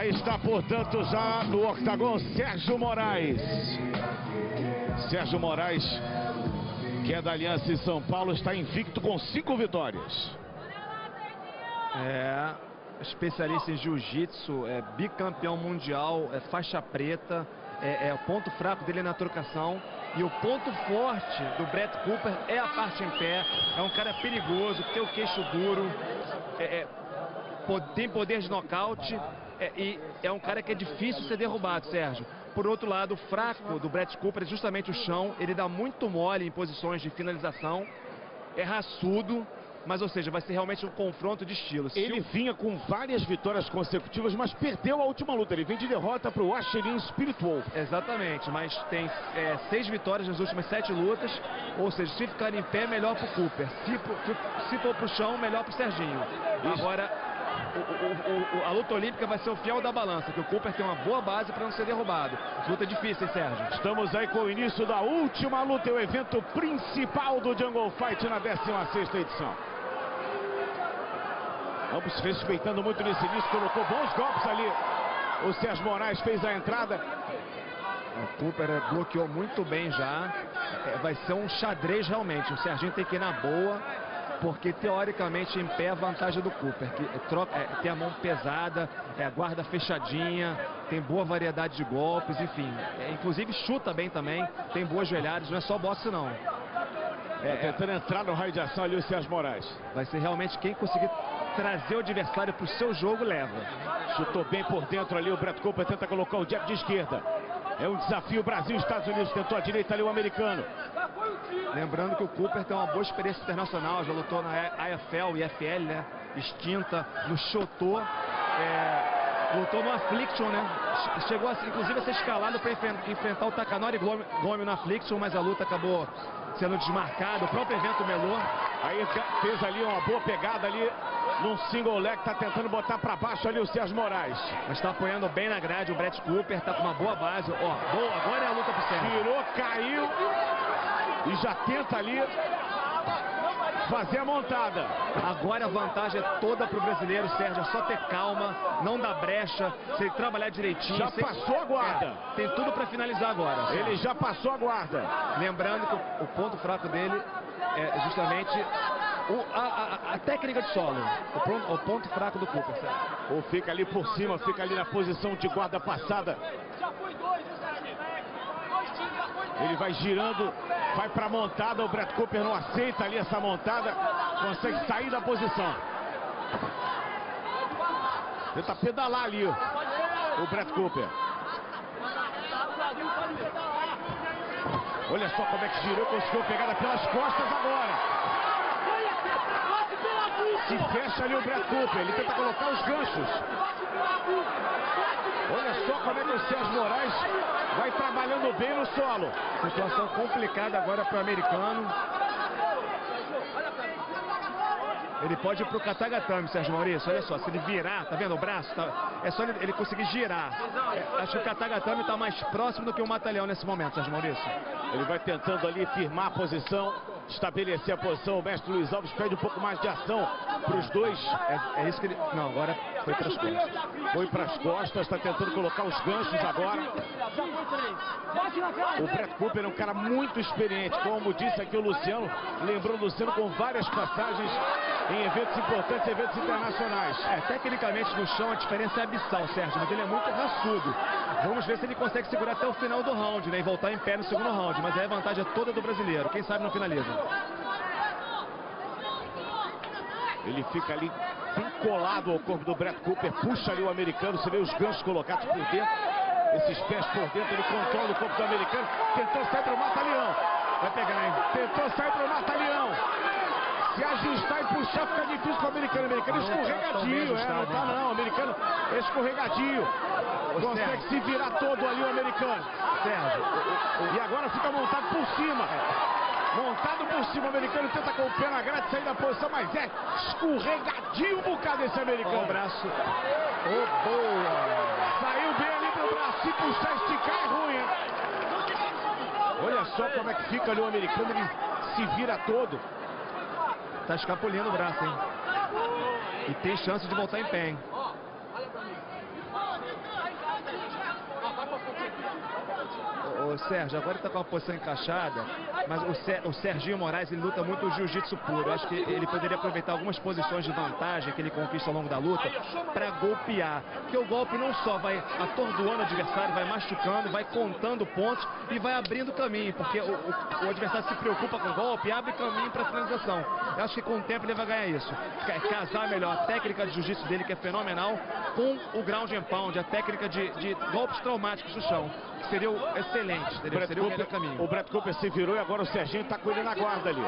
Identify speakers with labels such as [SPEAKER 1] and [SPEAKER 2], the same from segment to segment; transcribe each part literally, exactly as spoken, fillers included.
[SPEAKER 1] Aí está, portanto, já no octagon, Sérgio Moraes. Sérgio Moraes, que é da Aliança em São Paulo, está invicto com cinco vitórias.
[SPEAKER 2] É, especialista em jiu-jitsu, é bicampeão mundial, é faixa preta, é, é o ponto fraco dele na trocação. E o ponto forte do Brett Cooper é a parte em pé. É um cara perigoso, que tem o queixo duro, é, é, tem poder de nocaute, é, e é um cara que é difícil ser derrubado, Sérgio. Por outro lado, o fraco do Brett Cooper é justamente o chão. Ele dá muito mole em posições de finalização, é raçudo, mas, ou seja, vai ser realmente um confronto de estilos.
[SPEAKER 1] Ele
[SPEAKER 2] o...
[SPEAKER 1] vinha com várias vitórias consecutivas, mas perdeu a última luta. Ele vem de derrota para o Ashelin Spirit Wolf.
[SPEAKER 2] Exatamente, mas tem é, seis vitórias nas últimas sete lutas. Ou seja, se ficar em pé, melhor para o Cooper. Se, se for para o chão, melhor para o Serginho. Isso. Agora, o, o, o, a luta olímpica vai ser o fiel da balança, que o Cooper tem uma boa base para não ser derrubado. Luta difícil, hein, Sérgio?
[SPEAKER 1] Estamos aí com o início da última luta, é o evento principal do Jungle Fight na décima sexta edição. Ambos respeitando muito nesse início, colocou bons golpes ali. O Sérgio Moraes fez a entrada.
[SPEAKER 2] O Cooper bloqueou muito bem já. É, vai ser um xadrez realmente. O Serginho tem que ir na boa, porque teoricamente em pé a vantagem do Cooper. Que troca, é, tem a mão pesada, é, a guarda fechadinha, tem boa variedade de golpes, enfim. É, inclusive chuta bem também, tem boas joelhadas, não é só boxe não.
[SPEAKER 1] É, tá tentando entrar no raio de ação ali o Sérgio Moraes.
[SPEAKER 2] Vai ser realmente quem conseguir trazer o adversário para o seu jogo, leva.
[SPEAKER 1] Chutou bem por dentro ali o Brett Cooper, tenta colocar o jab de esquerda. É um desafio Brasil Estados Unidos, tentou a direita ali o americano.
[SPEAKER 2] Lembrando que o Cooper tem uma boa experiência internacional, já lutou na A F L e F L, né? Extinta, no Shotô, é, lutou no Affliction, né? Chegou a, inclusive a ser escalado para enfrentar o Takanori Gomi no Affliction, mas a luta acabou sendo desmarcada. O próprio evento melou.
[SPEAKER 1] Aí fez ali uma boa pegada ali num single leg, tá tentando botar para baixo ali o Sérgio Moraes.
[SPEAKER 2] Mas tá apoiando bem na grade o Brett Cooper, tá com uma boa base. Ó, boa, agora é a luta pro Sérgio.
[SPEAKER 1] Virou, caiu e já tenta ali fazer a montada.
[SPEAKER 2] Agora a vantagem é toda pro brasileiro, Sérgio. É só ter calma, não dar brecha, se ele trabalhar direitinho.
[SPEAKER 1] Já
[SPEAKER 2] sem...
[SPEAKER 1] passou a guarda.
[SPEAKER 2] É, tem tudo para finalizar agora. Sérgio.
[SPEAKER 1] Ele já passou a guarda.
[SPEAKER 2] Lembrando que o, o ponto fraco dele é justamente o, a, a, a técnica de solo. O ponto, o ponto fraco do Cooper, Sérgio.
[SPEAKER 1] Ou fica ali por cima, fica ali na posição de guarda passada. Ele vai girando, vai para a montada, o Brett Cooper não aceita ali essa montada, consegue sair da posição. Tenta pedalar ali o Brett Cooper. Olha só como é que girou, conseguiu pegada pelas costas agora. Se fecha ali o Brett Cooper, ele tenta colocar os ganchos. Olha só como é que o Sérgio Moraes vai trabalhando bem no solo.
[SPEAKER 2] Situação complicada agora para o americano. Ele pode ir para o Katagatame, Sérgio Maurício. Olha só, se ele virar, tá vendo o braço? Tá, é só ele, ele conseguir girar. É, acho que o Katagatame está mais próximo do que o Mata-Leão nesse momento, Sérgio Maurício.
[SPEAKER 1] Ele vai tentando ali firmar a posição, estabelecer a posição. O mestre Luiz Alves pede um pouco mais de ação para os dois.
[SPEAKER 2] É, é isso que ele... Não, agora foi para as costas.
[SPEAKER 1] Foi para as costas, está tentando colocar os ganchos agora. O Brett Cooper é um cara muito experiente, como disse aqui o Luciano. Lembrou o Luciano com várias passagens em eventos importantes, eventos internacionais.
[SPEAKER 2] É, tecnicamente no chão a diferença é abissal, Sérgio, mas ele é muito raçudo. Vamos ver se ele consegue segurar até o final do round, né, e voltar em pé no segundo round. Mas aí a vantagem é toda do brasileiro. Quem sabe não finaliza.
[SPEAKER 1] Ele fica ali bem colado ao corpo do Brett Cooper, puxa ali o americano, você vê os ganchos colocados por dentro, esses pés por dentro, ele controla o corpo do americano, tentou sair para o mata-leão, vai pegar, hein? Tentou sair para o mata-leão, se ajustar e puxar fica difícil para o americano, o americano escorregadio, é, não tá não, o americano escorregadio, consegue se virar todo ali o americano,
[SPEAKER 2] Sérgio,
[SPEAKER 1] e agora fica montado por cima. Montado por cima, o americano tenta com o pé na grade sair da posição, mas é escorregadio um bocado esse americano.
[SPEAKER 2] O braço. Oh, boa!
[SPEAKER 1] Saiu bem ali pro braço, se puxar, esticar é ruim, hein? Olha só como é que fica ali o americano, ele se vira todo.
[SPEAKER 2] Tá escapulindo o braço, hein? E tem chance de voltar em pé, hein? Ô, Sérgio, agora ele tá com a posição encaixada, mas o, Ser, o Serginho Moraes, ele luta muito o jiu-jitsu puro. Eu acho que ele poderia aproveitar algumas posições de vantagem que ele conquista ao longo da luta para golpear. Porque o golpe não só vai atordoando o adversário, vai machucando, vai contando pontos e vai abrindo caminho, porque o, o, o adversário se preocupa com o golpe e abre caminho para finalização. Eu acho que com o tempo ele vai ganhar isso. Casar melhor a técnica de jiu-jitsu dele, que é fenomenal, com o ground and pound, a técnica de, de golpes traumáticos no chão, que seria o excelente, seria, seria o melhor caminho.
[SPEAKER 1] O Brett Cooper se virou e agora o Serginho está com ele na guarda ali.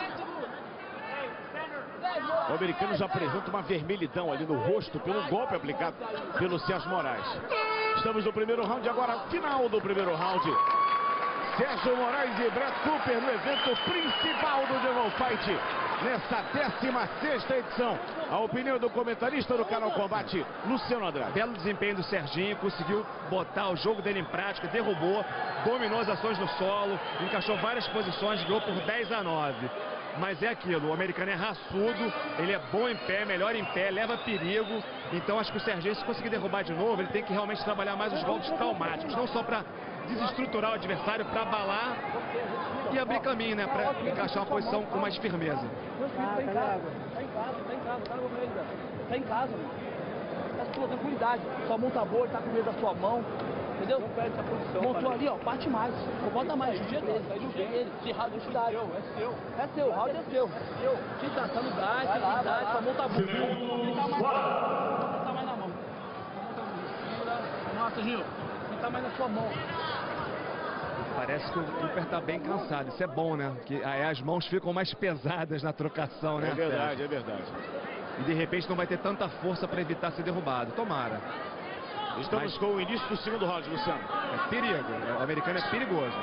[SPEAKER 1] O americano já apresenta uma vermelhidão ali no rosto pelo golpe aplicado pelo Sérgio Moraes. Estamos no primeiro round, agora final do primeiro round. Sérgio Moraes e Brett Cooper no evento principal do Jungle Fight, nessa décima sexta edição. A opinião do comentarista do canal Combate, Luciano Andrade.
[SPEAKER 2] Belo desempenho do Serginho, conseguiu botar o jogo dele em prática, derrubou, dominou as ações no solo, encaixou várias posições, ganhou por dez a nove. Mas é aquilo, o americano é raçudo, ele é bom em pé, melhor em pé, leva perigo. Então acho que o Serginho, se conseguir derrubar de novo, ele tem que realmente trabalhar mais os golpes traumáticos, não só para desestruturar o adversário, para abalar e abrir caminho, né, para encaixar uma posição com mais firmeza.
[SPEAKER 3] Ah, tá em casa, tá em casa, tá em casa, tá no meio, tá em casa, mano. Tá com sua tranquilidade, sua mão tá boa, ele tá com medo da sua mão, entendeu? Não perde essa posição. Montou ali, ó, parte mais, bota mais, judia dele, vai judia dele, de errado, velocidade. É seu, é seu, o round é seu. Tentação no gás, tranquilidade, sua mão tá boa. Tenta mais, tenta mais na mão. Nossa, Serginho, tenta mais na sua mão.
[SPEAKER 2] Parece que o Cooper tá bem cansado, isso é bom, né? Que aí as mãos ficam mais pesadas na trocação, né?
[SPEAKER 1] É verdade,
[SPEAKER 2] Sérgio?
[SPEAKER 1] é verdade.
[SPEAKER 2] E de repente não vai ter tanta força para evitar ser derrubado. Tomara.
[SPEAKER 1] Estamos Mas... com o início do segundo round, Luciano.
[SPEAKER 2] É perigo, o americano é perigoso.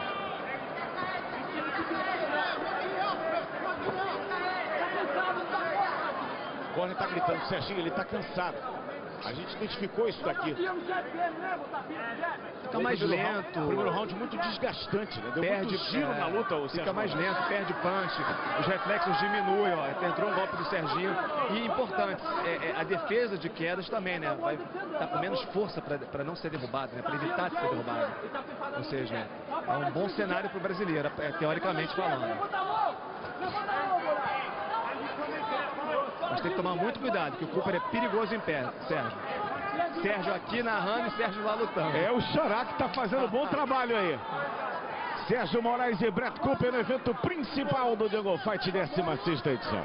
[SPEAKER 1] O corner tá gritando, Serginho, ele tá cansado. A gente identificou isso daqui.
[SPEAKER 2] Fica mais lento.
[SPEAKER 1] O primeiro round muito desgastante, né? Deu
[SPEAKER 2] perde
[SPEAKER 1] muito giro é, na luta. O
[SPEAKER 2] fica mais lento, perde punch. Os reflexos diminuem, ó. Entrou um golpe do Serginho. E importante, é, é, a defesa de quedas também, né? Vai tá com menos força para não ser derrubado, né? Para evitar de ser derrubado. Ou seja, é um bom cenário para o brasileiro, é, teoricamente falando. Mas tem que tomar muito cuidado, que o Cooper é perigoso em pé, Sérgio. Sérgio aqui narrando e Sérgio lá lutando.
[SPEAKER 1] É o Xará que tá fazendo bom trabalho aí. Sérgio Moraes e Brett Cooper no evento principal do Jungle Fight, décima sexta edição.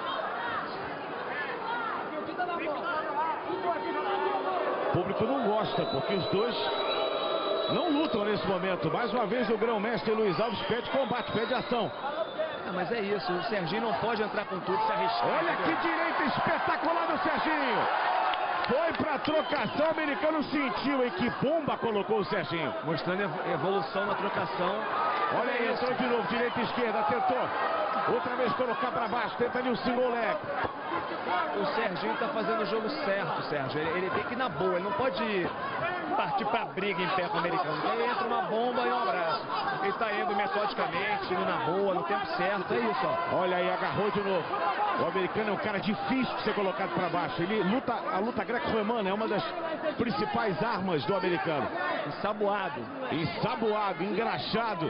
[SPEAKER 1] O público não gosta, porque os dois não lutam nesse momento. Mais uma vez o grão-mestre Luiz Alves pede combate, pede ação.
[SPEAKER 2] Ah, mas é isso, o Serginho não pode entrar com tudo, se arriscar.
[SPEAKER 1] Olha que direita espetacular do Serginho. Foi pra trocação, o americano sentiu, e que bomba colocou o Serginho.
[SPEAKER 2] Mostrando evolução na trocação.
[SPEAKER 1] Olha aí, entrou de novo, direita e esquerda, tentou. Outra vez colocar pra baixo, tenta ali o single leg.
[SPEAKER 2] O Serginho tá fazendo o jogo certo, Sérgio. Ele, ele tem que ir na boa, ele não pode partir pra briga em pé com o americano. Ele entra uma bomba e um abraço. Ele tá indo metodicamente, indo na boa, no tempo certo, é isso, ó.
[SPEAKER 1] Olha aí, agarrou de novo. O americano é um cara difícil de ser colocado pra baixo. Ele luta, a luta greco-romana é uma das principais armas do americano.
[SPEAKER 2] Ensaboado.
[SPEAKER 1] Ensaboado, engraxado.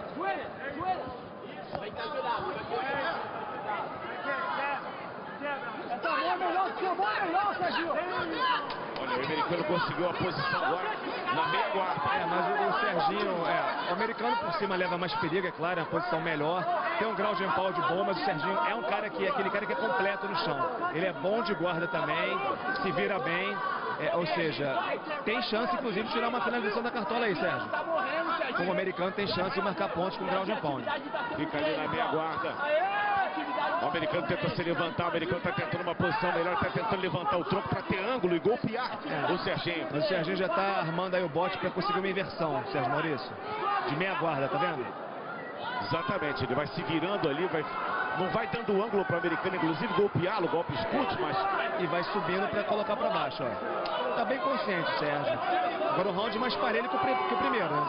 [SPEAKER 1] Olha, o americano conseguiu a posição agora na meia guarda.
[SPEAKER 2] É, mas o, o Serginho, é, o americano por cima leva mais perigo, é claro, é a posição melhor. Tem um grau de empalde bom, mas o Serginho é um cara que, aquele cara que é completo no chão. Ele é bom de guarda também, se vira bem. É, ou seja, tem chance, inclusive, de tirar uma finalização da cartola aí, Sérgio. Como o americano tem chance de marcar pontos com ground and pound.
[SPEAKER 1] Fica ali na meia guarda. O americano tenta se levantar, o americano está tentando uma posição melhor, está tentando levantar o tronco para ter ângulo e golpear é. o Serginho.
[SPEAKER 2] O Serginho já está armando aí o bote para conseguir uma inversão, Sérgio Maurício. De meia guarda, tá vendo?
[SPEAKER 1] Exatamente, ele vai se virando ali, vai... não vai dando ângulo para o americano, inclusive golpeá-lo, golpes curtos, mas...
[SPEAKER 2] E vai subindo para colocar para baixo, ó. Tá bem consciente, Sérgio. Agora o round mais parelho que o, que o primeiro, né?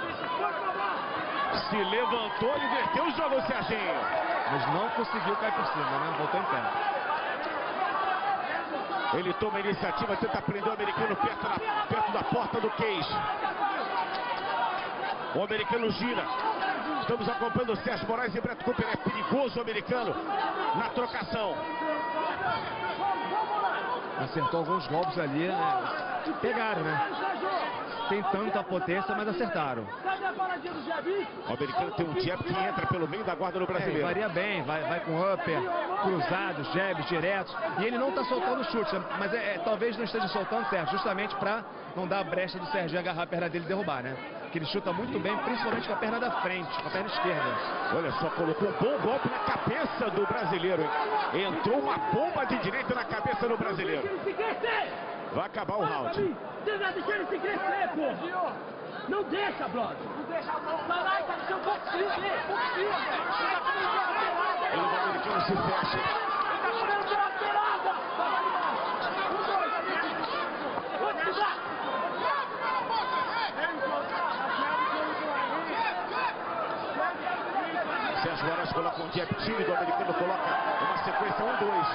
[SPEAKER 1] Se levantou, inverteu o jogo, o Serginho.
[SPEAKER 2] Mas não conseguiu cair por cima, né? Voltou em pé.
[SPEAKER 1] Ele toma a iniciativa, tenta prender o americano perto da, perto da porta do cage. O americano gira. Estamos acompanhando o Sérgio Moraes e Brett Cooper. É perigoso o americano na trocação.
[SPEAKER 2] Acertou alguns golpes ali, né? Pegaram, né? Sem tanta potência, mas acertaram.
[SPEAKER 1] O americano tem um jab que entra pelo meio da guarda do brasileiro.
[SPEAKER 2] É, varia bem, vai, vai com upper, cruzados, jabs, diretos. E ele não está soltando chute, mas é, é, talvez não esteja soltando, Sérgio, justamente para não dar a brecha do Serginho agarrar a perna dele e derrubar, né? Que ele chuta muito bem, principalmente com a perna da frente, com a perna esquerda.
[SPEAKER 1] Olha só, colocou um bom golpe na cabeça do brasileiro, hein? Entrou uma bomba de direita na cabeça do brasileiro. Vai acabar o round.
[SPEAKER 3] Você vai deixar ele se crescer, pô! Não deixa, brother! Não deixa a mão! Vai lá e tá no seu boxinho, boxinho, velho!
[SPEAKER 1] Ele vai americano se fecha.
[SPEAKER 3] Ele tá comendo pela pelada! Um, dois, vou te dar!
[SPEAKER 1] Sérgio Moraes coloca um jab tímido, o americano coloca uma sequência um dois.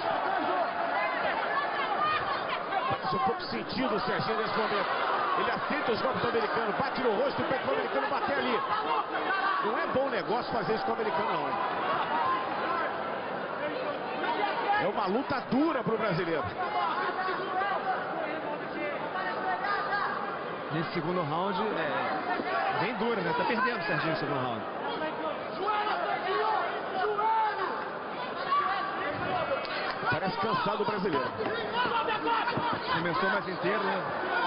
[SPEAKER 1] Parece um pouco sentido o Serginho nesse momento. Ele aceita os golpes do americano, bate no rosto, pede para o americano bater ali. Não é bom negócio fazer isso com o americano, não. É uma luta dura para o brasileiro.
[SPEAKER 2] Nesse segundo round, é bem dura, né? Tá perdendo o Serginho no segundo round.
[SPEAKER 1] Parece cansado o brasileiro.
[SPEAKER 2] Começou mais inteiro, né?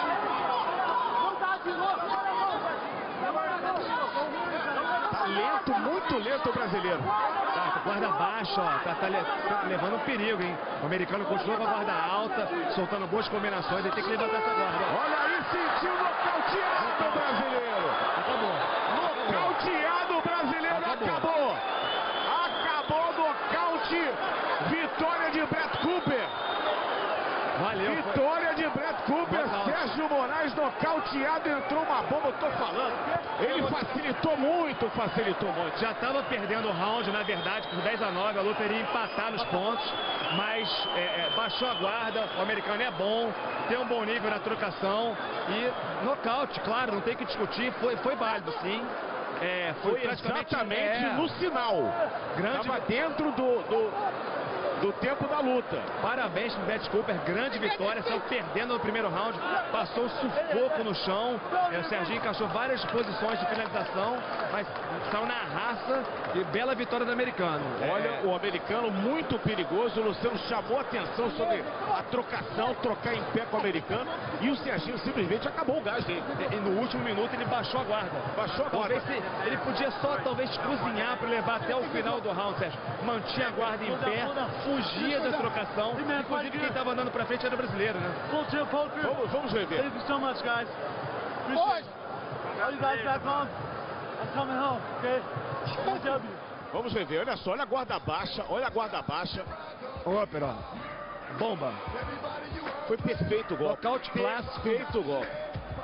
[SPEAKER 1] Tá lento, muito lento o brasileiro.
[SPEAKER 2] Tá, guarda baixa, ó. Tá, tá, le tá levando um perigo, hein? O americano continua com a guarda alta, soltando boas combinações. Ele tem que levantar essa guarda.
[SPEAKER 1] Olha aí, sentiu nocauteado o brasileiro.
[SPEAKER 2] Acabou.
[SPEAKER 1] Nocauteado o brasileiro.
[SPEAKER 2] Acabou.
[SPEAKER 1] Acabou. Acabou o nocaute. Vitória de Brett Cooper.
[SPEAKER 2] Valeu.
[SPEAKER 1] Vitória
[SPEAKER 2] foi...
[SPEAKER 1] de Brett Cooper.
[SPEAKER 2] Nocaute.
[SPEAKER 1] Sérgio Moraes nocauteado. Entrou uma bomba, eu tô falando. Ele facilitou muito, facilitou muito.
[SPEAKER 2] Já estava perdendo o round, na verdade, por dez a nove. A luta iria empatar nos pontos, mas é, é, baixou a guarda. O americano é bom, tem um bom nível na trocação. E nocaute, claro, não tem que discutir. Foi, foi válido, sim. É, foi,
[SPEAKER 1] Foi
[SPEAKER 2] praticamente
[SPEAKER 1] exatamente
[SPEAKER 2] é,
[SPEAKER 1] no sinal.
[SPEAKER 2] grande.
[SPEAKER 1] Estava dentro do, do, do tempo da luta.
[SPEAKER 2] Parabéns pro Brett Cooper, grande vitória, saiu perdendo no primeiro round, passou sufoco no chão, é, o Serginho encaixou várias posições de finalização, mas saiu na raça e bela vitória do americano.
[SPEAKER 1] Olha,
[SPEAKER 2] É,
[SPEAKER 1] o americano muito perigoso. O Luciano chamou a atenção sobre a trocação, trocar em pé com o americano, e o Serginho simplesmente acabou o gás dele.
[SPEAKER 2] e no último minuto ele baixou a guarda.
[SPEAKER 1] Baixou a guarda.
[SPEAKER 2] Talvez se, ele podia só talvez cozinhar para levar até o final do round, Sérgio. Mantinha a guarda em pé, fugia da trocação. Inclusive quem estava andando para frente era o brasileiro, né?
[SPEAKER 1] Vamos, vamos rever.
[SPEAKER 3] Thank you so much, guys. Appreciate it. All you guys back home. I'm coming home, okay? Good W.
[SPEAKER 1] Vamos rever. Olha só, olha a guarda baixa, olha a guarda baixa.
[SPEAKER 2] Ópera, ó. Bomba.
[SPEAKER 1] Foi perfeito o golpe.
[SPEAKER 2] Nocaute clássico.
[SPEAKER 1] Perfeito o golpe.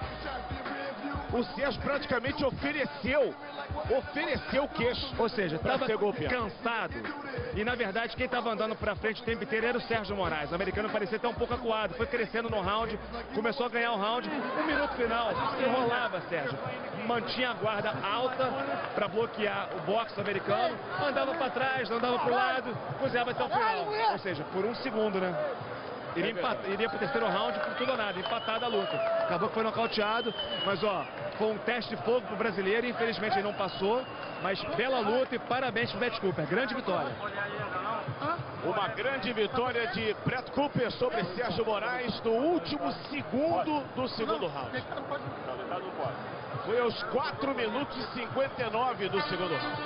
[SPEAKER 1] O Sérgio praticamente ofereceu, ofereceu o queixo.
[SPEAKER 2] Ou seja,
[SPEAKER 1] pra
[SPEAKER 2] estava
[SPEAKER 1] ser golpeado.
[SPEAKER 2] cansado. E na verdade quem estava andando para frente o tempo inteiro era o Sérgio Moraes. O americano parecia até um pouco acuado. Foi crescendo no round, começou a ganhar o round. Um minuto final, enrolava Sérgio. Mantinha a guarda alta para bloquear o boxe americano. Andava para trás, andava para o lado, cozinhava até o final. Ou seja, por um segundo, né? Iria, empat... Iria pro terceiro round por tudo ou nada, empatada a luta. Acabou que foi nocauteado, mas ó, foi um teste de fogo pro brasileiro, infelizmente ele não passou, mas bela luta e parabéns pro Brett Cooper, grande vitória.
[SPEAKER 1] Uma grande vitória de Brett Cooper sobre Sérgio Moraes no último segundo do segundo round. Foi aos quatro minutos e cinquenta e nove do segundo round.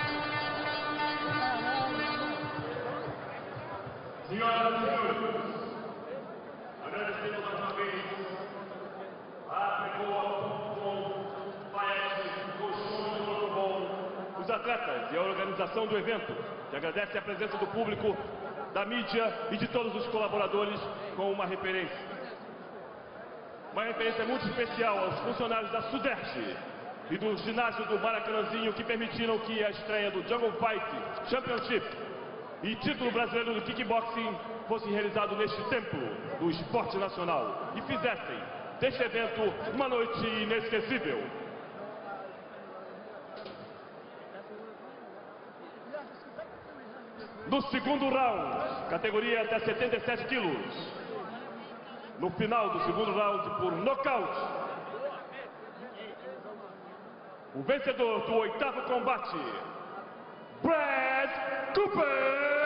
[SPEAKER 4] Senhoras e senhores, agradecemos mais uma vez a os atletas e a organização do evento, que agradece a presença do público, da mídia e de todos os colaboradores com uma referência. Uma referência muito especial aos funcionários da Sudeste e do ginásio do Maracanãzinho, que permitiram que a estreia do Jungle Fight Championship e título brasileiro do kickboxing fosse realizado neste templo do esporte nacional e fizessem deste evento uma noite inesquecível. do segundo round, categoria até setenta e sete quilos. No final do segundo round, por nocaute, o vencedor do oitavo combate, Brad Cooper.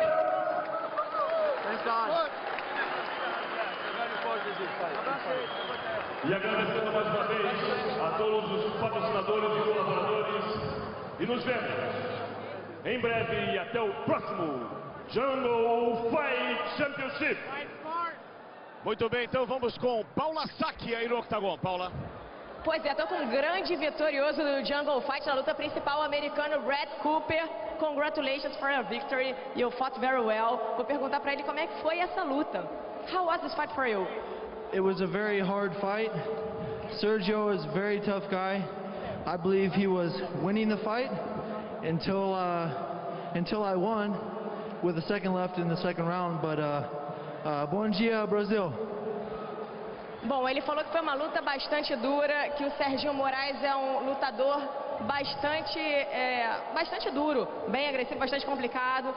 [SPEAKER 4] E agradecendo mais uma vez a todos os patrocinadores e colaboradores. E nos vemos em breve e até o próximo Jungle Fight Championship.
[SPEAKER 1] Muito bem, então vamos com Paula Sack aí no octagon. Paula.
[SPEAKER 5] Pois é, tô com um grande vitorioso do Jungle Fight na luta principal, o americano Brad Cooper. Congratulations for your victory. You fought very well. Vou perguntar pra ele como é que foi essa luta. How was this fight for you?
[SPEAKER 3] It was a very hard fight. Sergio is a very tough guy. I believe he was winning the fight until uh, until I won with a second left in the second round. But uh, uh, bom dia, Brasil.
[SPEAKER 5] Bom, ele falou que foi uma luta bastante dura, que o Serginho Moraes é um lutador bastante, é, bastante duro, bem agressivo, bastante complicado.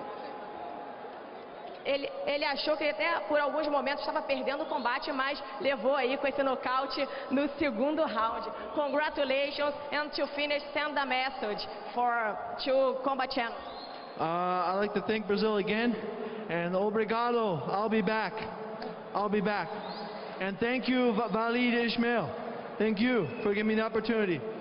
[SPEAKER 5] Ele, ele achou que até por alguns momentos estava perdendo o combate, mas levou aí com esse nocaute no segundo round. Congratulations, and to finish, send a message for to Combat Channel.
[SPEAKER 3] Uh, I'd like to thank Brazil again, and obrigado. I'll be back. I'll be back. And thank you, Valide Ismail. Thank you for giving me the opportunity.